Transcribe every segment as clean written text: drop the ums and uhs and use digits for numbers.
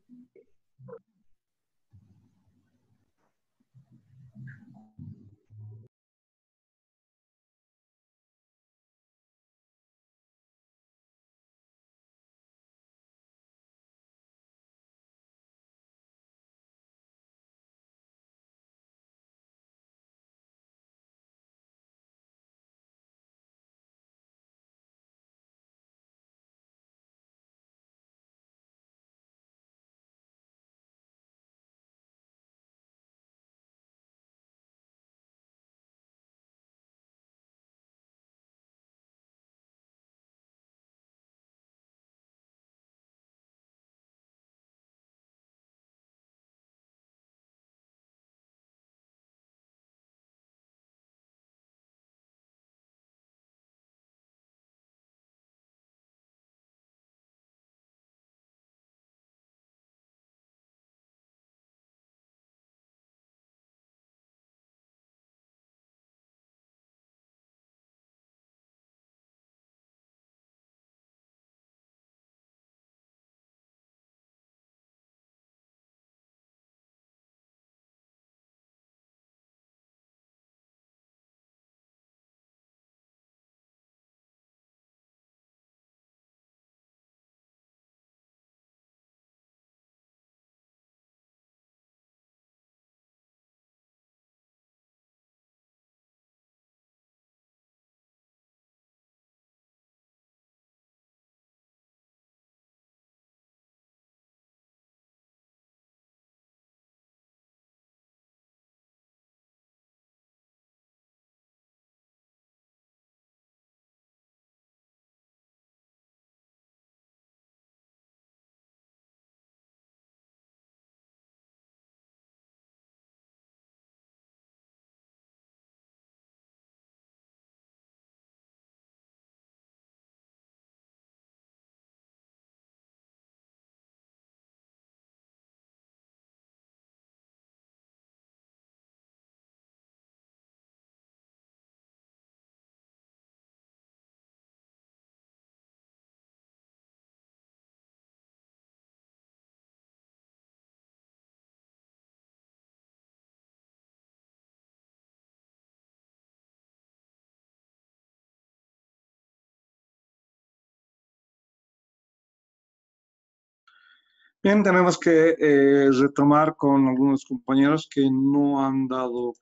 Bien, tenemos que retomar con algunos compañeros que no han dado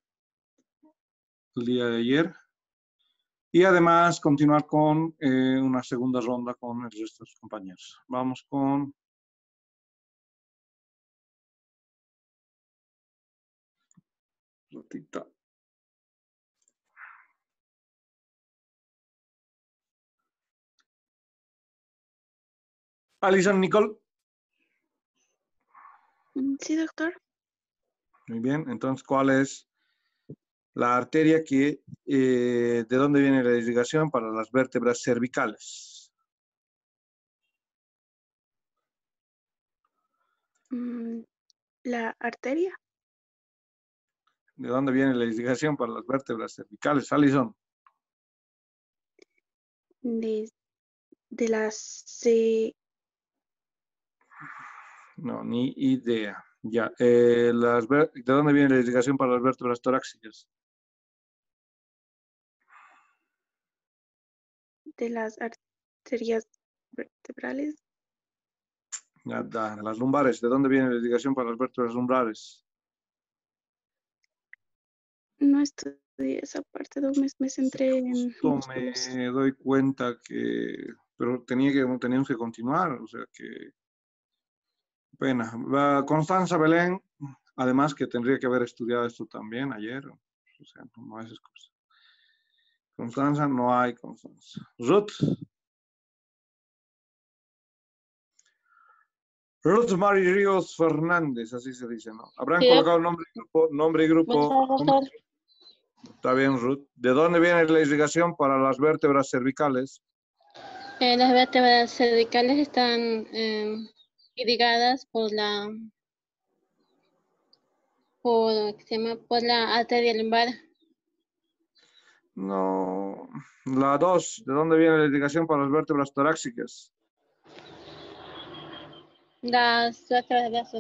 el día de ayer y además continuar con una segunda ronda con el resto de los compañeros. Vamos con Rotita. Alison, Nicole. Sí, doctor. Muy bien, entonces, ¿cuál es la arteria que, de dónde viene la irrigación para las vértebras cervicales? La arteria ¿De dónde viene la irrigación para las vértebras cervicales, Alison? de la C. No, ni idea. Ya, ¿de dónde viene la irrigación para las vértebras torácicas? De las arterias vertebrales. Ya, de las lumbares. ¿De dónde viene la irrigación para las vértebras lumbares? No estudié esa parte, me centré en Justo músculos. me doy cuenta que, pero teníamos que continuar, o sea que, pena. Constanza Belén, además que tendría que haber estudiado esto también ayer, o sea, no es excusa. Constanza, no hay Constanza. Ruth Mary Ríos Fernández, así se dice, ¿no? ¿Habrán Sí, colocado nombre y grupo? doctor. Está bien, Ruth. ¿De dónde viene la irrigación para las vértebras cervicales? Las vértebras cervicales están irrigadas por la arteria lumbar. No. La 2, ¿de dónde viene la irrigación para las vértebras torácicas? Las vértebras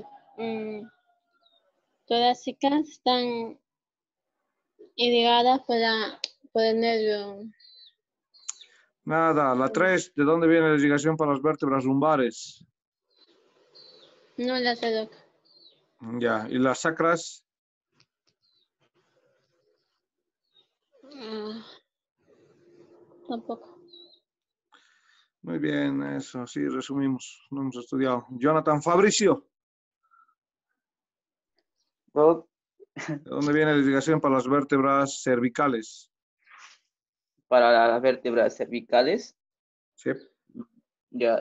torácicas están irrigadas por el nervio. Nada. La 3, ¿de dónde viene la irrigación para las vértebras lumbares? No la sé. Ya. ¿Y las sacras? Tampoco. Muy bien, eso, sí, resumimos. No hemos estudiado. Jonathan Fabricio, Luego, ¿de dónde viene la irrigación para las vértebras cervicales? para las vértebras cervicales, Sí. ya,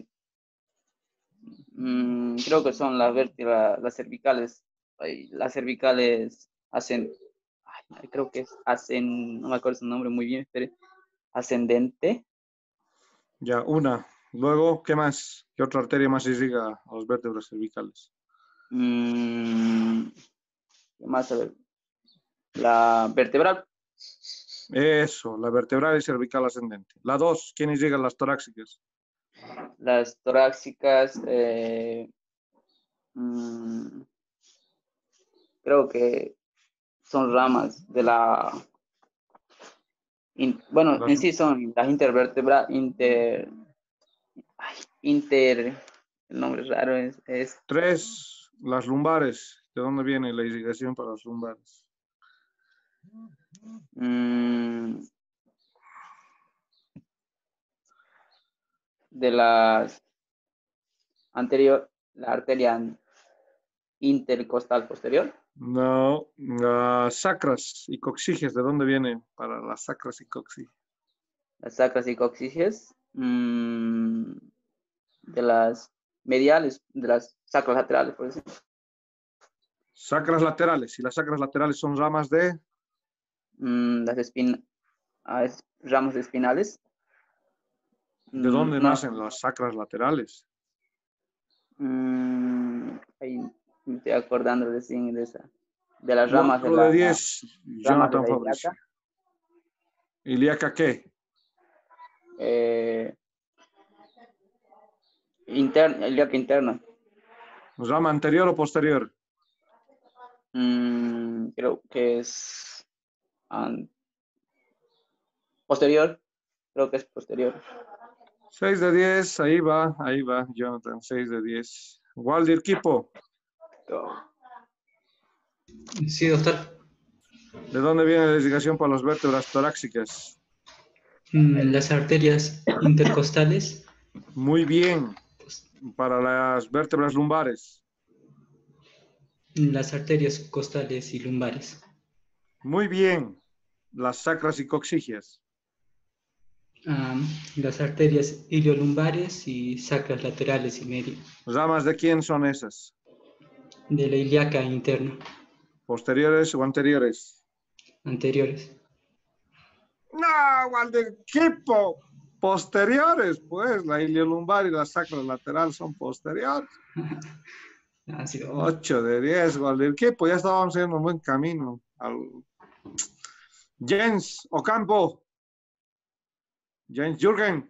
creo que son las vértebras, las cervicales. Las cervicales hacen, creo que hacen, no me acuerdo su nombre muy bien, pero ascendente. Ya, una. Luego, ¿qué más? ¿Qué otra arteria más irriga a las vértebras cervicales? ¿Qué más? A ver, la vertebral. Eso, la vertebral y cervical ascendente. La 2, ¿quién irriga las torácicas? Las torácicas, creo que son ramas de la, bueno, Las en sí son las el nombre raro es 3, las lumbares. ¿De dónde viene la irrigación para las lumbares? de las la arteria intercostal posterior. No, las sacras y coxígeas. ¿De dónde viene para las sacras y coxígeas? Las sacras y coxígeas, de las mediales, de las sacras laterales, por ejemplo. Sacras laterales. Y las sacras laterales son ramas de... Las ramas espinales. ¿De dónde No, nacen las sacras laterales? ahí me estoy acordando recién de las ramas 4 de 10, Jonathan la Fabricio. ilíaca. ¿Ilíaca qué? Ilíaca interna. ¿Rama anterior o posterior? Creo que es posterior. Creo que es posterior. 6 de 10, ahí va, Jonathan, 6 de 10. Waldir Kipo, Sí, doctor. ¿de dónde viene la irrigación para las vértebras torácicas? Las arterias intercostales, Muy bien. Para las vértebras lumbares. las arterias costales y lumbares. Muy bien. Las sacras y coxígeas. Las arterias iliolumbares y sacras laterales y media. ¿Ramas de quién son esas? De la ilíaca interna, ¿Posteriores o anteriores? anteriores. No, Waldir Kipo. Posteriores, pues. La iliolumbar y la sacra lateral son posteriores. Sí, 8 de 10, Waldir Kipo. Ya estábamos en un buen camino. Jens Ocampo. Jens Jürgen.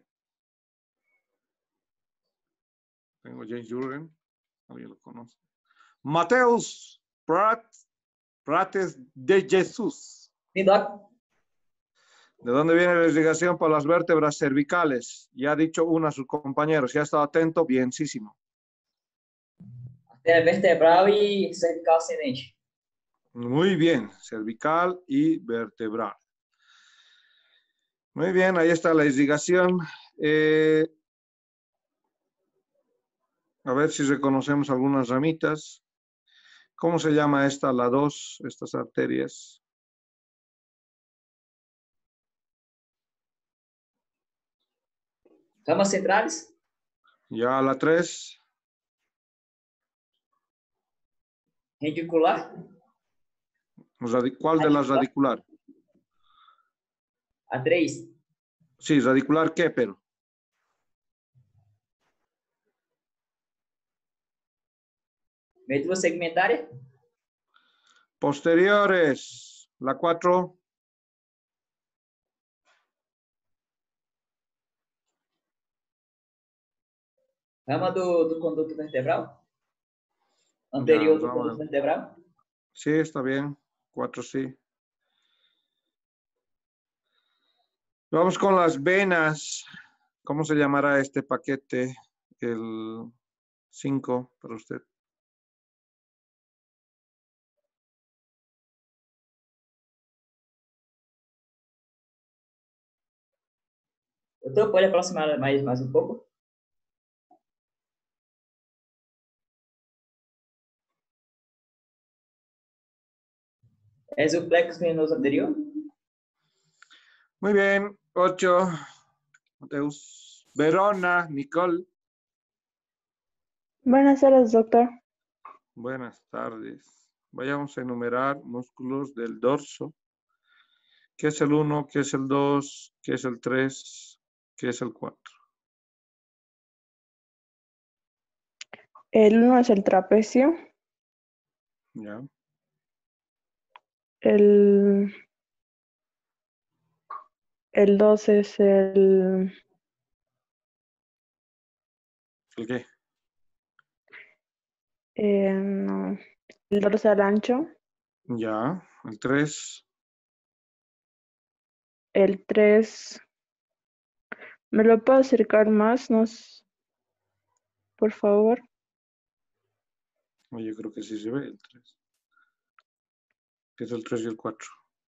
Tengo Jens Jürgen. Alguien lo conoce. Mateus Prates de Jesús. Sí, doc. ¿De dónde viene la irrigación para las vértebras cervicales? Ya ha dicho una a sus compañeros. Si ha estado atento, bienísimo. Arteria vertebral y cervical ascendente. Muy bien. Cervical y vertebral. Muy bien, ahí está la irrigación. A ver si reconocemos algunas ramitas. ¿Cómo se llama esta, la 2, estas arterias? Ramas centrales. Ya la 3. Radicular. ¿Cuál de las radicular? A 3. Sí, radicular qué, pero. Médula segmentaria. Posteriores. La 4. Vamos do conduto vertebral? Ya, Anterior do vamos a conduto ver. vertebral? Sí, está bien. 4 sí. Vamos con las venas. ¿Cómo se llamará este paquete? El 5 para usted. Doutor, pode aproximar mais um pouco? Es o plexo venoso anterior? Muy bien. 8. Mateus. Verona, Nicole. Buenas tardes, doctor. Buenas tardes. Vayamos a enumerar músculos del dorso. ¿Qué es el 1? ¿Qué es el 2? ¿Qué es el 3? ¿Qué es el 4? El 1 es el trapecio. Ya. El 2 es ¿El qué? no, el dorsal ancho. Ya. El 3. El 3, ¿me lo puedo acercar más? Por favor. Yo creo que sí se ve el 3. ¿Qué es el 3 y el 4?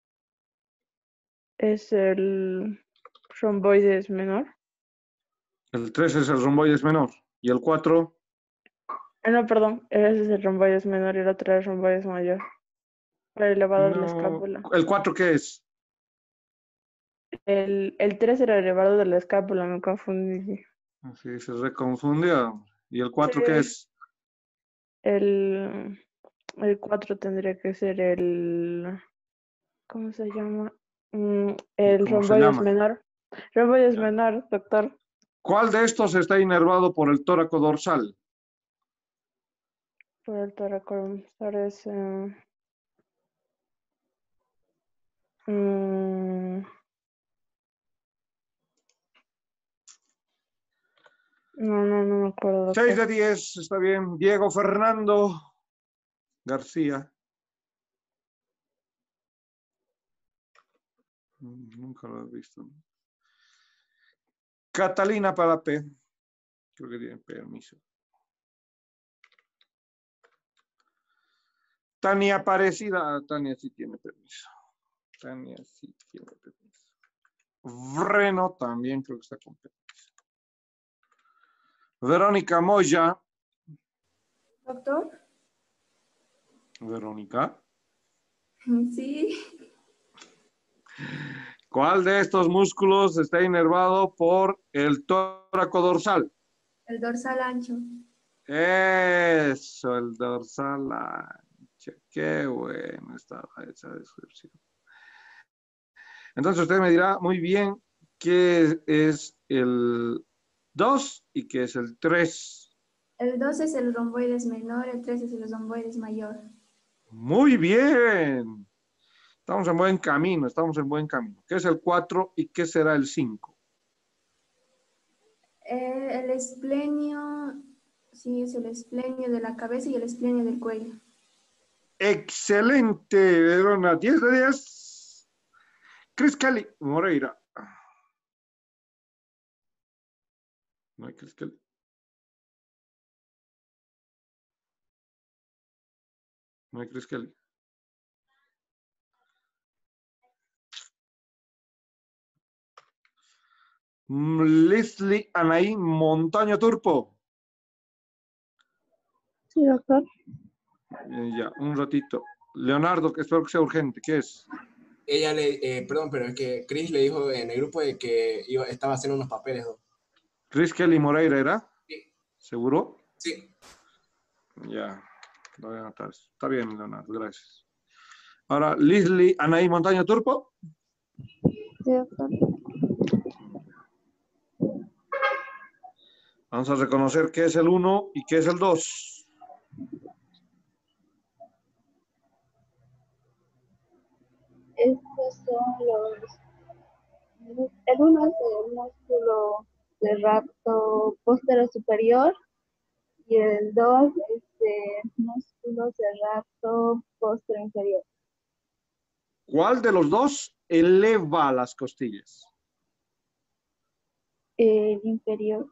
Es el romboides menor. El 3 es el romboides menor. ¿Y el 4? No, perdón. Ese es el romboides menor y el otro es el romboides mayor. El elevado de la No. escápula. ¿El 4 qué es? El 3 era el elevado de la escápula, me confundí. Sí, se reconfundió. ¿Y el 4 qué Sí. es? El 4 tendría que ser el... ¿Cómo se llama? El ¿Cómo se romboides llama? menor. Romboides Ya. menor, doctor. ¿Cuál de estos está inervado por el tóraco dorsal? Por el toracodorsal es... no me acuerdo, 6 doctor. de 10, está bien. Diego Fernando García. Nunca lo he visto. Catalina para P. Creo que tiene permiso. Tania Parecida. Tania sí tiene permiso. Tania sí tiene permiso. Vreno también creo que está con permiso. Verónica Moya. Doctor, Verónica. sí, ¿Cuál de estos músculos está inervado por el tóraco dorsal? el dorsal ancho. Eso, el dorsal ancho. Qué bueno estaba esa descripción. Entonces usted me dirá muy bien qué es el 2 y qué es el 3. El 2 es el romboides menor, el 3 es el romboides mayor. Muy bien. Estamos en buen camino, estamos en buen camino. ¿Qué es el 4 y qué será el 5? El esplenio, sí, es el esplenio de la cabeza y el esplenio del cuello. Excelente, Verona. 10 de 10. Chris Kelly Moreira. No hay Chris Kelly. No hay Chris Kelly. Leslie Anaí Montaño Turpo. Sí, doctor. Ya, un ratito. Leonardo, que espero que sea urgente. ¿Qué es? Ella perdón, pero es que Chris le dijo en el grupo de que estaba haciendo unos papeles, ¿no? Chris Kelly Moreira, ¿era? Sí. ¿Seguro? Sí. Ya, lo voy a anotar. Está bien, Leonardo, gracias. Ahora, Leslie Anaí Montaño Turpo. Sí, doctor. Vamos a reconocer qué es el 1 y qué es el 2. Estos son los... El uno es el músculo del rapto posterior superior Y el 2, músculo serrato posterior inferior. ¿Cuál de los dos eleva las costillas? El inferior.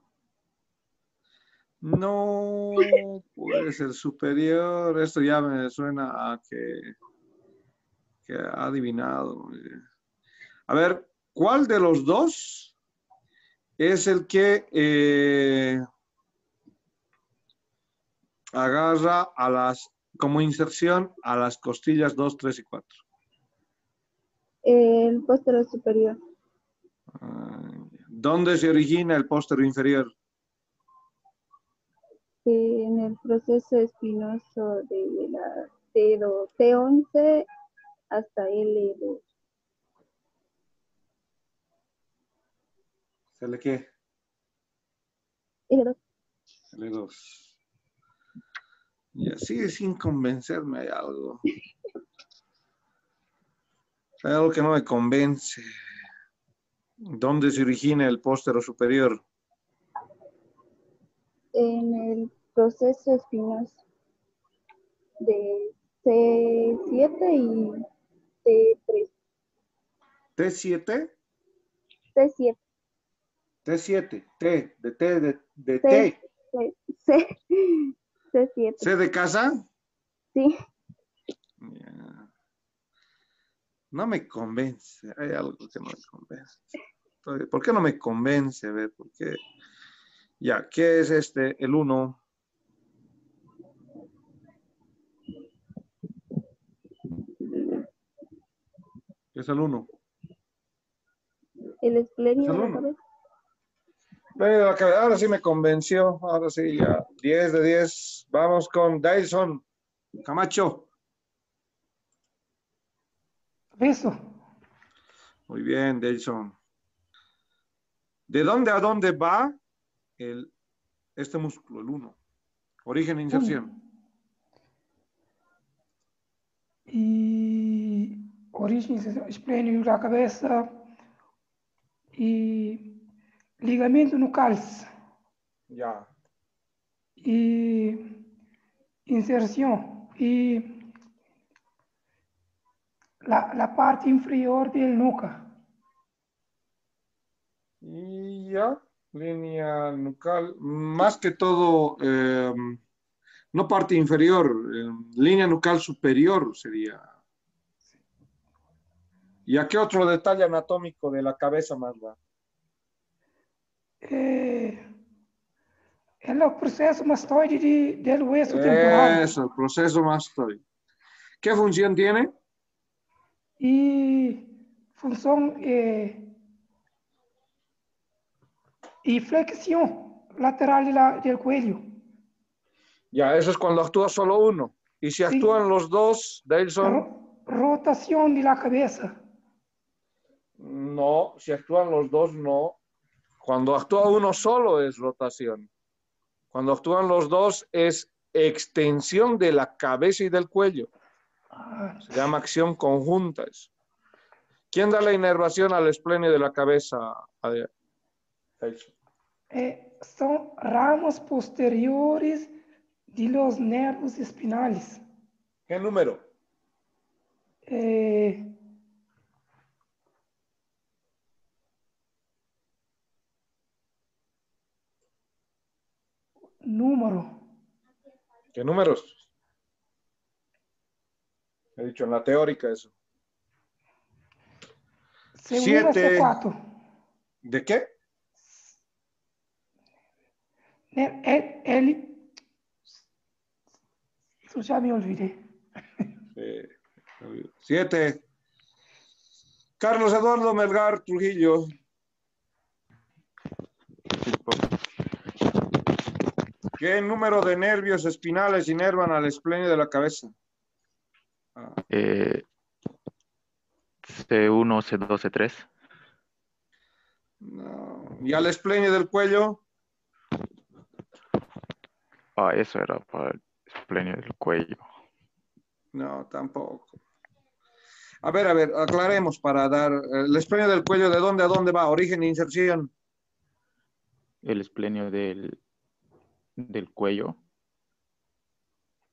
No puede ser superior. Esto ya me suena a que ha adivinado. A ver, ¿cuál de los dos es el que agarra como inserción a las costillas 2, 3 y 4? El posterior superior. ¿Dónde se origina el posterior inferior? En el proceso espinoso de la T11 hasta L2. ¿Se le qué? L2. L2. Y así sin convencerme hay algo. Hay algo que no me convence. ¿Dónde se origina el posterior superior? En el proceso espinoso de C7 y T3. ¿T7? C7. T7. T, de T, de C, T. C7. ¿C de casa? Sí. Yeah. No me convence. Hay algo que no me convence. ¿Por qué no me convence? A ver, ¿por qué? Ya, ¿qué es este? El 1. ¿Qué es el 1? El esplenio Es el de la 1. cabeza. Ahora sí me convenció. Ahora sí, ya. 10 de 10. Vamos con Dyson Camacho. Eso. Muy bien, Dyson. ¿De dónde a dónde va este músculo, el 1? Origen e inserción. Y origen, esplenio de la cabeza y ligamento nucales. Ya. Y inserción y la parte inferior del nuca. Y ya, línea nucal, más que todo, no parte inferior, línea nucal superior sería. ¿Y a qué otro detalle anatómico de la cabeza más va? Es el proceso mastoide del hueso temporal. Eso, el proceso mastoide. ¿Qué función tiene? Y función y flexión lateral del cuello. Ya, eso es cuando actúa solo uno. Y si actúan los dos, Delson. Rotación de la cabeza. No, si actúan los dos, no. Cuando actúa uno solo es rotación. Cuando actúan los dos es extensión de la cabeza y del cuello. Se llama acción conjunta eso. ¿Quién da la inervación al esplenio de la cabeza? Son ramas posteriores de los nervios espinales. ¿Qué número? Número. ¿Qué números? He dicho en la teórica eso. C1 a C4. ¿De qué? Eso ya me olvidé. 7. Carlos Eduardo Melgar Trujillo. ¿Qué número de nervios espinales inervan al esplenio de la cabeza? C1, C2, C3. No. ¿Y al esplenio del cuello? Eso era para el esplenio del cuello. No, tampoco. A ver, aclaremos para dar el esplenio del cuello, ¿de dónde a dónde va? Origen e inserción. El esplenio del cuello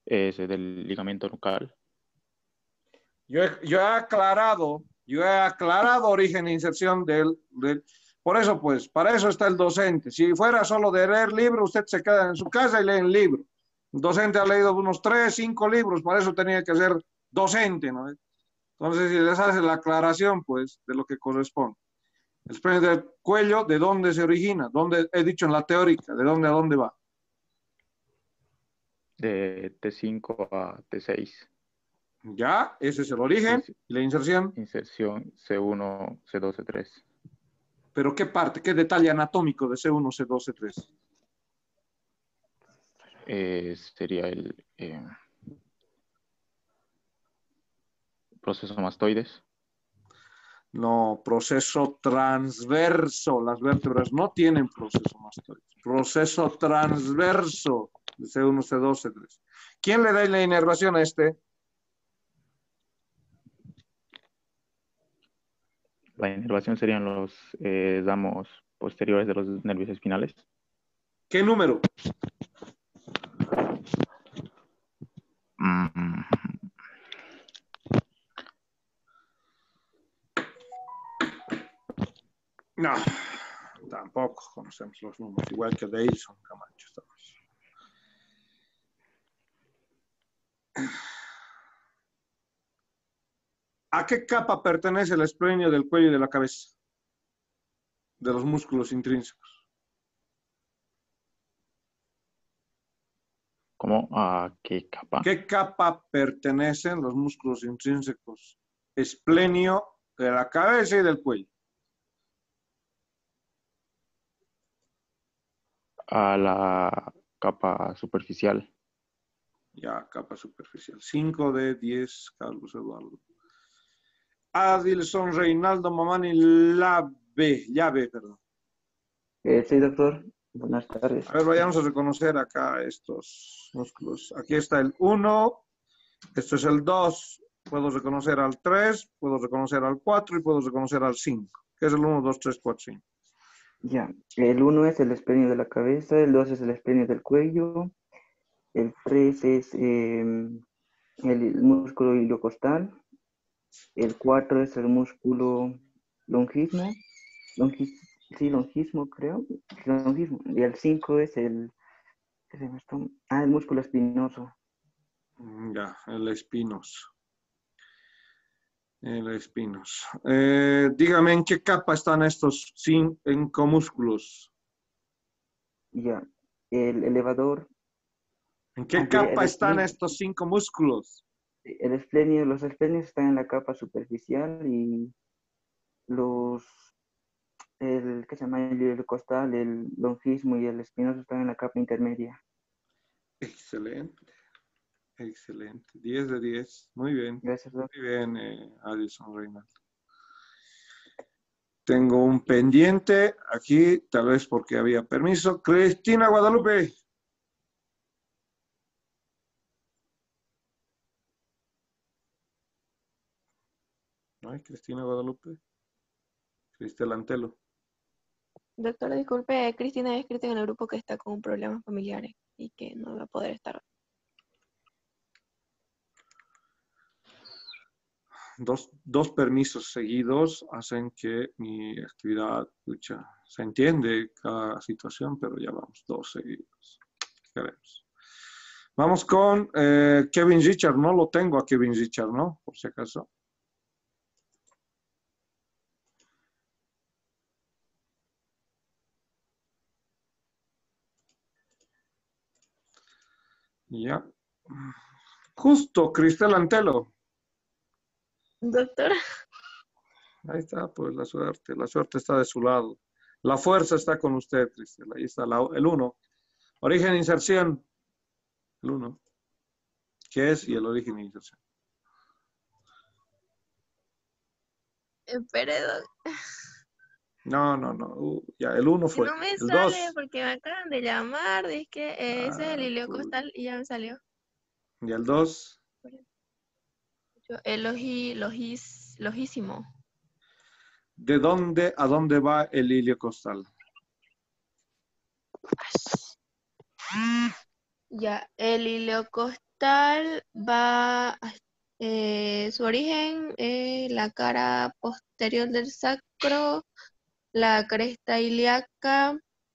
Ese del ligamento nucal. Yo he aclarado origen e inserción por eso, pues, para eso está el docente. Si fuera solo de leer libros, usted se queda en su casa y lee el libro. El docente ha leído unos 3, 5 libros, para eso tenía que ser docente, ¿no? Entonces, si les hace la aclaración, pues, de lo que corresponde. El esplenio del cuello, ¿de dónde se origina? ¿Dónde, he dicho en la teórica, de dónde a dónde va? De T5 a T6. Ya, ese es el origen. ¿Y la inserción? Inserción C1, C2, C3. ¿Pero qué parte, qué detalle anatómico de C1, C2, C3? Sería el proceso mastoides. No, proceso transverso. Las vértebras no tienen proceso mastoides. Proceso transverso de C1, C2, C3. ¿Quién le da la inervación a este? La inervación serían los damos posteriores de los nervios espinales. ¿Qué número? No, tampoco conocemos los números, igual que Deison Camacho. ¿A qué capa pertenece el esplenio del cuello y de la cabeza? De los músculos intrínsecos. ¿Cómo? ¿A qué capa? ¿Qué capa pertenecen los músculos intrínsecos? Esplenio de la cabeza y del cuello. A la capa superficial. Ya, capa superficial. 5 de 10, Carlos Eduardo. Adilson Reinaldo Mamani Llave, perdón. Sí, doctor. Buenas tardes. A ver, vayamos a reconocer acá estos músculos. Aquí está el 1, esto es el 2. Puedo reconocer al 3, puedo reconocer al 4 y puedo reconocer al 5. ¿Qué es el 1, 2, 3, 4, 5? Ya, el 1 es el esplenio de la cabeza, el 2 es el esplenio del cuello, el 3 es el músculo iliocostal, el 4 es el músculo longismo, longismo creo, longismo, y el 5 es el músculo espinoso. Ya, el espinos. El espinos. Dígame, ¿en qué capa están estos 5 músculos? Ya, el elevador. ¿En qué capa están estos 5 músculos? El esplenio, los esplenios están en la capa superficial y el que se llama el costal, el longismo y el espinoso están en la capa intermedia. Excelente. Excelente. 10 de 10. Muy bien. Gracias, doctor. Muy bien, Adilson Reinaldo. Tengo un pendiente aquí, tal vez porque había permiso. Cristina Guadalupe. ¿No hay Cristina Guadalupe? Cristel Antelo. Doctor, disculpe, Cristina ha escrito en el grupo que está con problemas familiares y que no va a poder estar. Dos permisos seguidos hacen que mi actividad, se entiende cada situación, pero ya vamos, 2 seguidos. Queremos. Vamos con Kevin Richard. No lo tengo a Kevin Richard, ¿no? Por si acaso. Ya. Justo, Cristel Antelo. Doctor. Ahí está, pues la suerte está de su lado. La fuerza está con usted, Cristel. Ahí está el 1. Origen e inserción. El 1. ¿Qué es? Y el origen e inserción. Espere, No. Ya, el 1 fue. no me el sale 2. porque me acaban de llamar. Dice que ese es el iliocostal y ya me salió. ¿Y el 2? El logísimo. ¿De dónde a dónde va el iliocostal? Ya, el iliocostal costal va, su origen es la cara posterior del sacro, la cresta ilíaca,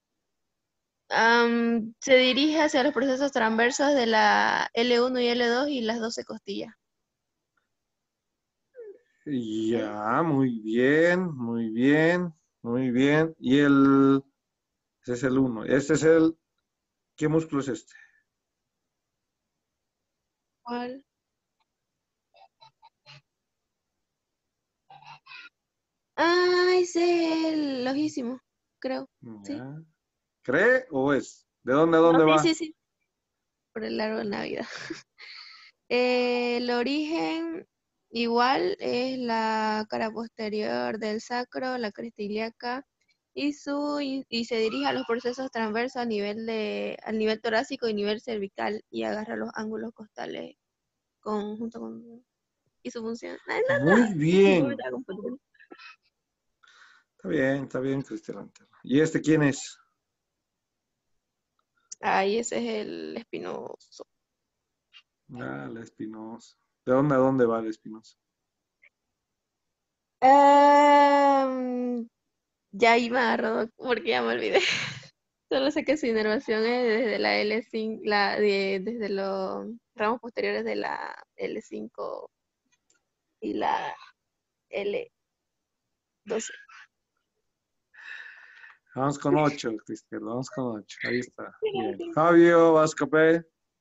se dirige hacia los procesos transversos de la L1 y L2 y las 12 costillas. Ya, muy bien, muy bien, muy bien. Y ese es el 1. ¿Qué músculo es este? ¿Cuál? Ese es el lojísimo, creo. Sí. Ya. ¿Cree o es? ¿De dónde a No, dónde va? sí. Por el árbol de Navidad. El origen igual es la cara posterior del sacro, la cresta ilíaca, y se dirige a los procesos transversos al nivel torácico y nivel cervical y agarra los ángulos costales junto con y su función. Muy bien. No, no. Está bien, Cristian. ¿Y este quién es? Ahí ese es el espinoso. Ah, la espinosa. ¿De dónde a dónde va la espinosa? Ya iba a agarrado porque ya me olvidé. Solo sé que su inervación es desde la L5, desde los ramos posteriores de la L5 y la L12. Vamos con 8, Cristian. Vamos con 8. Ahí está. Bien. Fabio Vascapé.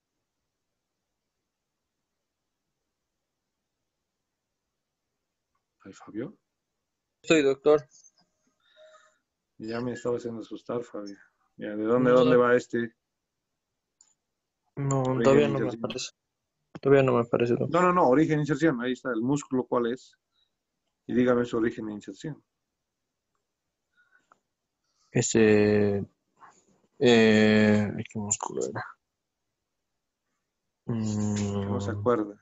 ¿Ay, Fabio? Soy doctor. Ya me estaba haciendo asustar, Fabio. Ya, ¿de dónde va este? No, Origen, todavía no me inserción. aparece. Todavía no me aparece, doctor. No, origen e inserción. Ahí está, el músculo, ¿cuál es? Y dígame su origen e inserción. Ese. ¿Qué músculo era? No se acuerda.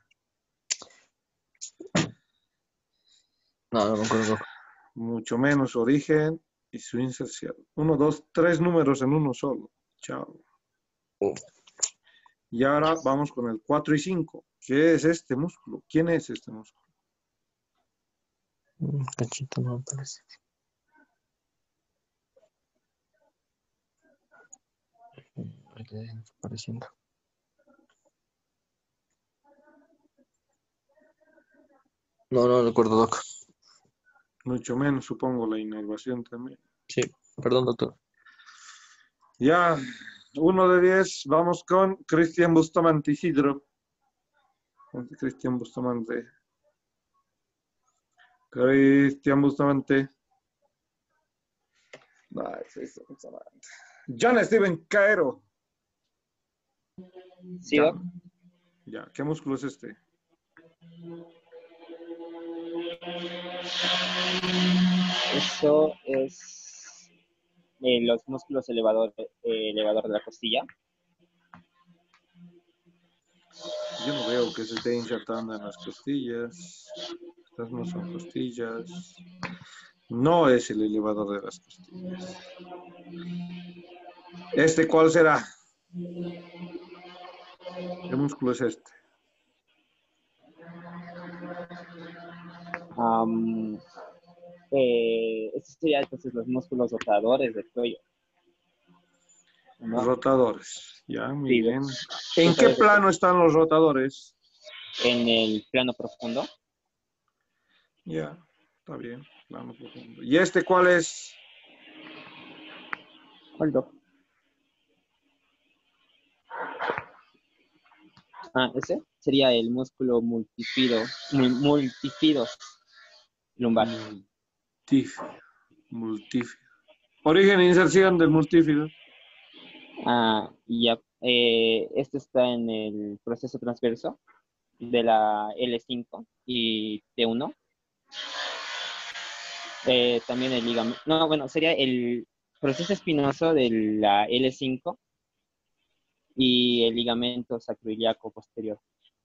No me acuerdo. Mucho menos origen y su inserción. 1, 2, 3 números en uno solo. Chao. Y ahora vamos con el 4 y 5. ¿Qué es este músculo? ¿Quién es este músculo? Cachito no me aparece. Aquí está apareciendo. No recuerdo, doc. Mucho menos, supongo, la inervación también. Sí, perdón, doctor. Ya, 1 de 10. Vamos con Cristian Bustamante Isidro. Cristian Bustamante. John Steven Caero. Sí, doc. Ya, ¿qué músculo es este? Eso es los músculos elevador de la costilla. Yo no veo que se esté insertando en las costillas. Estas no son costillas. No es el elevador de las costillas. ¿Este cuál será? ¿Qué músculo es este? Estos serían entonces los músculos rotadores del cuello, ¿no? Rotadores. Ya, muy Sí, bien. ¿En qué plano están los rotadores? En el plano profundo. Ya, está bien. Plano profundo. ¿Y este cuál es? ¿Cuál, doc? Ese sería el músculo multífido lumbar. Multífido. Origen e inserción del multífido. Ya. Este está en el proceso transverso de la L5 y T1. También el ligamento. No, bueno, sería el proceso espinoso de la L5 y el ligamento sacroiliaco posterior.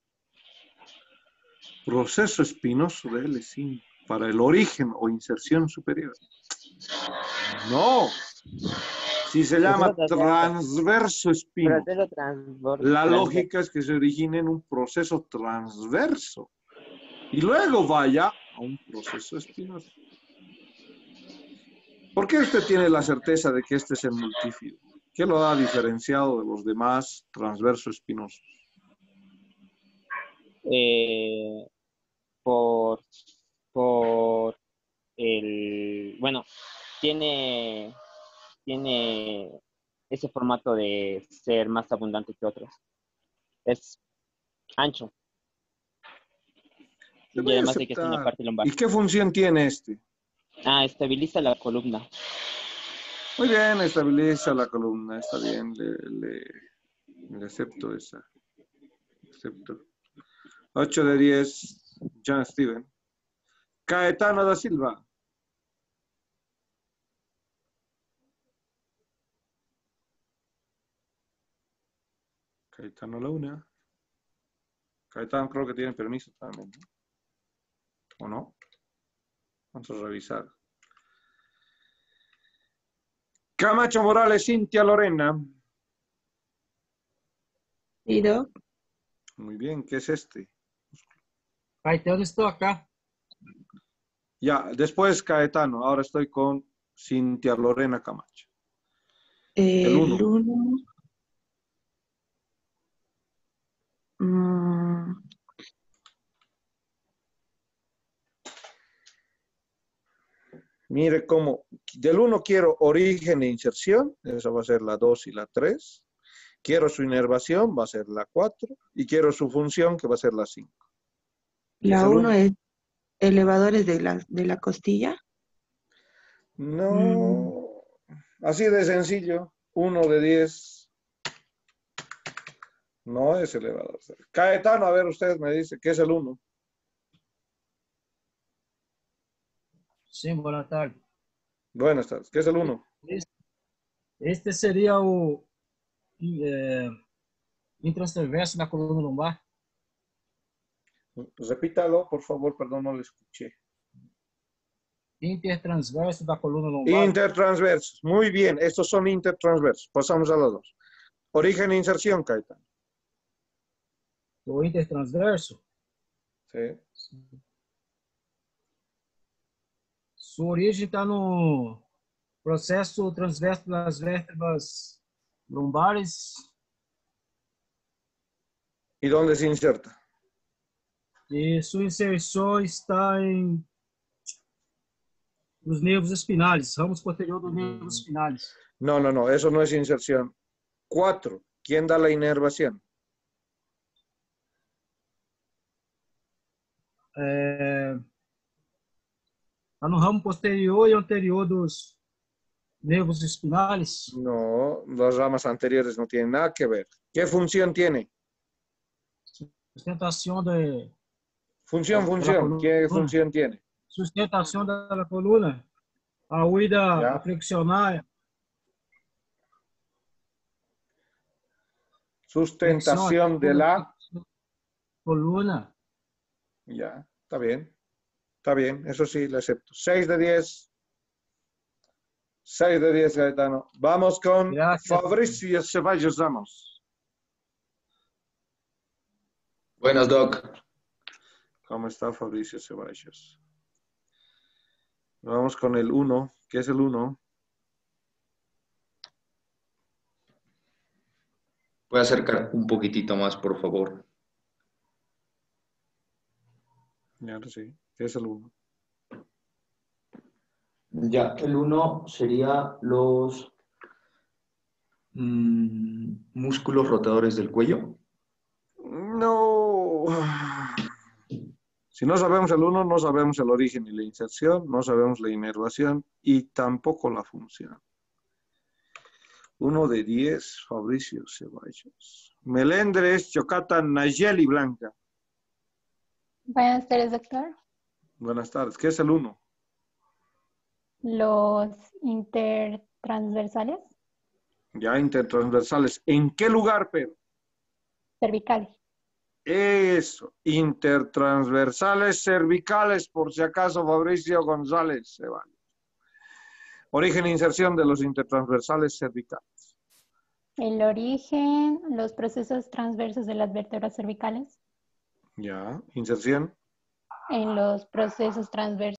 Proceso espinoso de L5 para el origen o inserción superior. No. Si se llama transverso espinoso, Proceso transverso. la lógica es que se origine en un proceso transverso y luego vaya a un proceso espinoso. ¿Por qué usted tiene la certeza de que este es el multífido? ¿Qué lo ha diferenciado de los demás transverso espinosos? Por el, bueno, tiene ese formato de ser más abundante que otros. Es ancho. Te Y voy a además de que es una aceptar. parte lumbar. ¿Y qué función tiene este? Estabiliza la columna. Muy bien, estabiliza la columna, está bien, le acepto esa. Acepto. 8 de 10, John Steven. Caetano da Silva. Caetano la una. Caetano creo que tiene permiso también, ¿no? ¿O no? Vamos a revisar. Camacho Morales, Cintia Lorena. Sí, Doc. Muy bien, ¿qué es este? Caetano está acá. Ya, después Caetano. Ahora estoy con Cintia Lorena Camacho. El 1. Mire cómo, del 1 quiero origen e inserción, esa va a ser la 2 y la 3. Quiero su inervación, va a ser la 4. Y quiero su función, que va a ser la 5. La 1 es elevadores de la costilla. No, así de sencillo. 1 de 10. No es elevador. Caetano, a ver, usted me dice, ¿qué es el 1? Sí, buenas tardes. Buenas tardes. ¿Qué es el 1? Este sería o intransverso da coluna lombar. Repítalo, por favor, perdón, no lo escuché. Intertransverso da coluna lombar. Intertransversos. Muy bien, estos son intertransversos. Pasamos a las 2. Origen e inserción, Caetano. O intertransverso. Sí. Sua origem está no processo transverso das vértebras lombares. ¿Y dónde se inserta? E sua inserção está em os nervos espinales, ramos posterior dos nervos espinales. No, no, no, eso no es inserción. 4. ¿Quién da la inervación? Está no ramo posterior e anterior dos nervos espinales. No, las ramas anteriores no tienen nada que ver. ¿Qué función tiene? Sustentación de... Función. ¿Qué función tiene? Sustentación de la columna. A huida a flexionar. Sustentación de la columna. Ya, está bien. Está bien, eso sí, le acepto. 6 de 10. 6 de 10, Gaetano. Vamos con Fabricio Ceballos Ramos. Buenas, Doc. ¿Cómo está Fabricio Ceballos? Vamos con el 1. ¿Qué es el 1? Voy a acercar un poquitito más, por favor. Ya, sí. ¿Qué es el 1? Ya, el 1 sería los músculos rotadores del cuello. No. Si no sabemos el 1, no sabemos el origen y la inserción, no sabemos la inervación y tampoco la función. 1 de 10, Fabricio Ceballos. Melendres, Chocata, Nayeli Blanca. Buenas tardes, doctor. Buenas tardes. ¿Qué es el 1? Los intertransversales. Ya, intertransversales. ¿En qué lugar, pero? Cervicales. Eso, intertransversales cervicales, por si acaso, Fabricio González Ceballos. Origen e inserción de los intertransversales cervicales. El origen, los procesos transversos de las vértebras cervicales. Ya. Inserción. En los procesos transversos